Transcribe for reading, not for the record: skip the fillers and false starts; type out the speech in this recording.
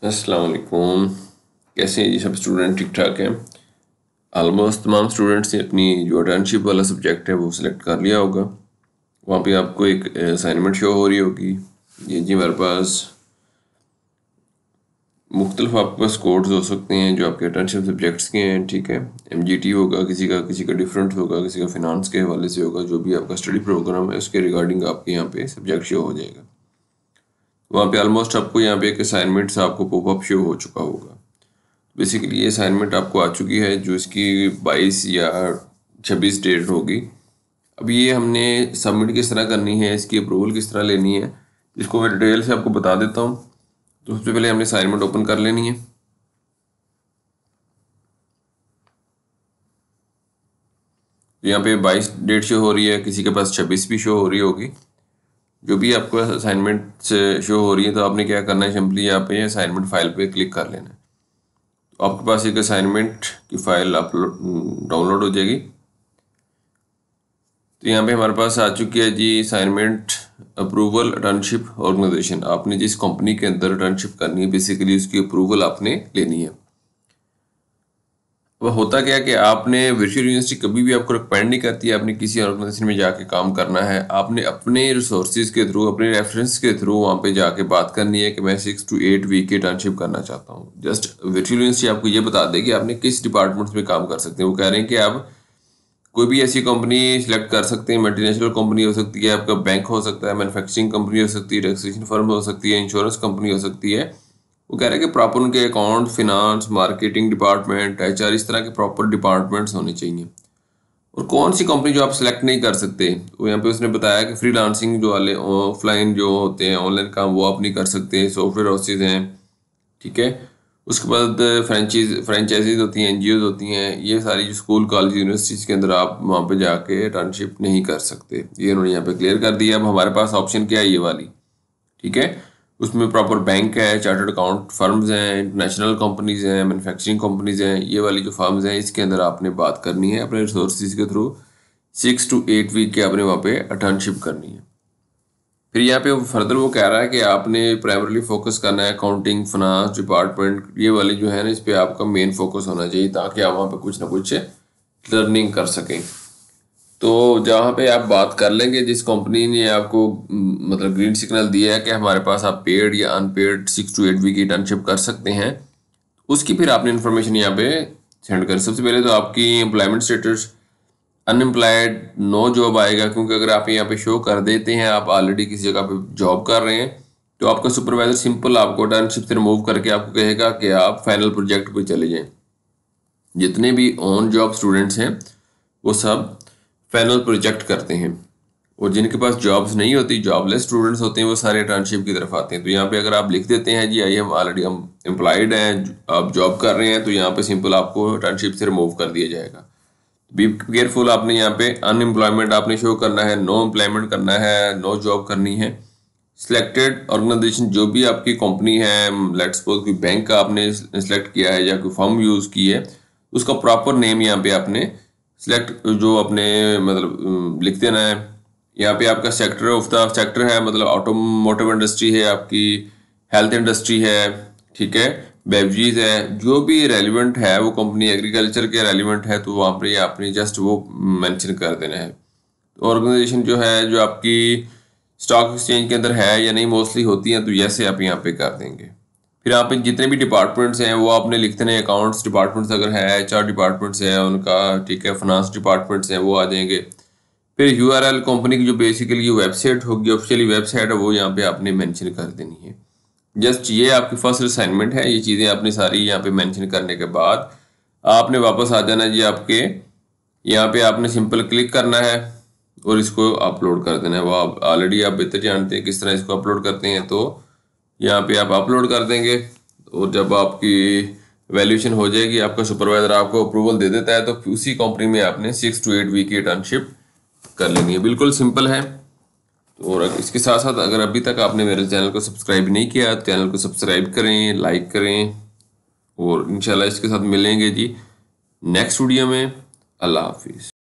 अस्सलाम वालेकुम। कैसे हैं जी सब स्टूडेंट? ठीक ठाक हैं? ऑलमोस्ट तमाम स्टूडेंट्स ने अपनी जो इंटर्नशिप वाला सब्जेक्ट है वो सिलेक्ट कर लिया होगा। वहाँ पे आपको एक असाइनमेंट शो हो रही होगी। ये जी हमारे पास मुख्तलिफ आपके पास कोड्स हो सकते हैं जो आपके इंटर्नशिप सब्जेक्ट्स के हैं, ठीक है। MGT होगा, किसी का डिफरेंट होगा, किसी का फिनांस के हवाले से होगा। जो भी आपका स्टडी प्रोग्राम है उसके रिगार्डिंग आपके यहाँ पे सब्जेक्ट शो हो जाएगा। वहाँ पे ऑलमोस्ट आपको यहाँ पे एक असाइनमेंट आपको पॉपअप शो हो चुका होगा। बेसिकली ये असाइनमेंट आपको आ चुकी है जो इसकी 22 या 26 डेट होगी। अब ये हमने सबमिट किस तरह करनी है, इसकी अप्रूवल किस तरह लेनी है, इसको मैं डिटेल से आपको बता देता हूँ। तो सबसे पहले हमने असाइनमेंट ओपन कर लेनी है। तो यहाँ पे 22 डेट शो हो रही है, किसी के पास 26 भी शो हो रही होगी। जो भी आपको असाइनमेंट से शो हो रही है तो आपने क्या करना है, सिंपली यहाँ पे असाइनमेंट फाइल पे क्लिक कर लेना है। तो आपके पास एक असाइनमेंट की फाइल अपलोड डाउनलोड हो जाएगी। तो यहाँ पे हमारे पास आ चुकी है जी असाइनमेंट अप्रूवल इंटर्नशिप ऑर्गेनाइजेशन। आपने जिस कंपनी के अंदर इंटर्नशिप करनी है बेसिकली उसकी अप्रूवल आपने लेनी है। अब होता क्या है कि आपने वर्चुअल यूनिवर्सिटी कभी भी आपको रिकमेंड नहीं करती है आपने किसी ऑर्गेनाइजेशन में जाके काम करना है। आपने अपने रिसोर्सेज के थ्रू, अपने रेफरेंस के थ्रू वहाँ पे जाके बात करनी है कि मैं 6 to 8 वीक की इंटर्नशिप करना चाहता हूँ। जस्ट वर्चुअल यूनिवर्सिटी आपको ये बता दे कि आपने किस डिपार्टमेंट में काम कर सकते हैं। वो कह रहे हैं कि आप कोई भी ऐसी कंपनी सिलेक्ट कर सकते हैं। मल्टीनेशनल कंपनी हो सकती है, आपका बैंक हो सकता है, मैन्युफैक्चरिंग कंपनी हो सकती है, रजिस्ट्रेशन फर्म हो सकती है, इंश्योरेंस कंपनी हो सकती है। वो कह रहे हैं कि प्रॉपर उनके account, finance, marketing department, HR, इस तरह के प्रॉपर डिपार्टमेंट्स होने चाहिए। और कौन सी कंपनी जो आप सिलेक्ट नहीं कर सकते, वो यहाँ पे उसने बताया कि फ्रीलांसिंग जो वाले ऑफलाइन जो होते हैं ऑनलाइन काम वो आप नहीं कर सकते। सॉफ्टवेयर हाउसेज हैं, ठीक है। उसके बाद फ्रेंचाइजीज होती हैं, NGOs होती हैं। ये सारी जो स्कूल, कॉलेज, यूनिवर्सिटीज़ के अंदर आप वहाँ पे जाके इंटर्नशिप नहीं कर सकते। ये उन्होंने यहाँ पे क्लियर कर दिया। अब हमारे पास ऑप्शन क्या है, ये वाली, ठीक है। उसमें प्रॉपर बैंक है, चार्टर्ड अकाउंट फर्म्स हैं, इंटरनेशनल कंपनीज हैं, मैन्युफैक्चरिंग कंपनीज हैं। ये वाली जो फर्म्स हैं इसके अंदर आपने बात करनी है अपने रिसोर्सेज के थ्रू। 6 to 8 वीक की आपने वहाँ पे इंटर्नशिप करनी है। फिर यहाँ पे फर्दर वो कह रहा है कि आपने प्राइमरली फोकस करना है अकाउंटिंग, फाइनेंस डिपार्टमेंट, ये वाली जो है ना, इस पे आपका मेन फोकस होना चाहिए ताकि आप वहाँ पे कुछ ना कुछ लर्निंग कर सकें। तो जहाँ पे आप बात कर लेंगे, जिस कंपनी ने आपको मतलब ग्रीन सिग्नल दिया है कि हमारे पास आप पेड या अनपेड 6 to 8 वीक की इंटर्नशिप कर सकते हैं, उसकी फिर आपने इन्फॉर्मेशन यहाँ पे सेंड कर। सबसे पहले तो आपकी employment status unemployed, no job आएगा, क्योंकि अगर आप यहाँ पे शो कर देते हैं आप ऑलरेडी किसी जगह पे जॉब कर रहे हैं तो आपका सुपरवाइजर सिंपल आपको इंटर्नशिप से रिमूव करके आपको कहेगा कि आप फाइनल प्रोजेक्ट पे चले जाएं। जितने भी ऑन जॉब स्टूडेंट्स हैं वो सब फाइनल प्रोजेक्ट करते हैं, और जिनके पास जॉब्स नहीं होती, जॉबलेस स्टूडेंट्स होते हैं, वो सारे इंटर्नशिप की तरफ आते हैं। तो यहाँ पे अगर आप लिख देते हैं जी आई हम ऑलरेडी हम एम्प्लॉयड हैं, आप जॉब कर रहे हैं, तो यहाँ पे सिंपल आपको इंटर्नशिप से रिमूव कर दिया जाएगा। बी केयरफुल, आपने यहाँ पे अनएम्प्लॉयमेंट आपने शो करना है, नो एम्प्लॉयमेंट करना है, नो जॉब करनी है। सिलेक्टेड ऑर्गेनाइजेशन जो भी आपकी कंपनी है, लेट्स सपोज कोई बैंक का आपने सिलेक्ट किया है या कोई फर्म यूज़ की है, उसका प्रॉपर नेम यहाँ पे आपने सिलेक्ट जो अपने मतलब लिख देना है। यहाँ पे आपका सेक्टर ऑफ द सेक्टर है, मतलब ऑटोमोटिव इंडस्ट्री है, आपकी हेल्थ इंडस्ट्री है, ठीक है, बेवरेजेस है, जो भी रेलिवेंट है वो कंपनी, एग्रीकल्चर के रेलिवेंट है तो वहाँ पे आपने जस्ट वो मेंशन कर देना है। तो ऑर्गेनाइजेशन जो है जो आपकी स्टॉक एक्सचेंज के अंदर है या नहीं, मोस्टली होती हैं, तो जैसे आप यहाँ पे कर देंगे। फिर आप जितने भी डिपार्टमेंट्स हैं वो आपने लिख देने, अकाउंट्स डिपार्टमेंट्स अगर है, HR डिपार्टमेंट्स है उनका, ठीक है, फाइनेंस डिपार्टमेंट्स हैं वो आ जाएंगे। फिर URL कंपनी की जो बेसिकली वेबसाइट होगी, ऑफिशियली वेबसाइट है, वो यहाँ पे आपने मेंशन कर देनी है। जस्ट ये आपकी फर्स्ट असाइनमेंट है। ये चीज़ें आपने सारी यहाँ पे मेंशन करने के बाद आपने वापस आ जाना जी। आपके यहाँ पे आपने सिंपल क्लिक करना है और इसको अपलोड कर देना है। वो आप ऑलरेडी आप बेहतर जानते हैं किस तरह इसको अपलोड करते हैं। तो यहाँ पे आप अपलोड कर देंगे और जब आपकी वैल्यूएशन हो जाएगी, आपका सुपरवाइजर आपको अप्रूवल दे देता है, तो उसी कंपनी में आपने 6 to 8 वीक की इंटर्नशिप कर लेनी है। बिल्कुल सिंपल है। और इसके साथ साथ अगर अभी तक आपने मेरे चैनल को सब्सक्राइब नहीं किया तो चैनल को सब्सक्राइब करें, लाइक करें, और इंशाल्लाह इसके साथ मिलेंगे जी नेक्स्ट वीडियो में। अल्लाह हाफिज़।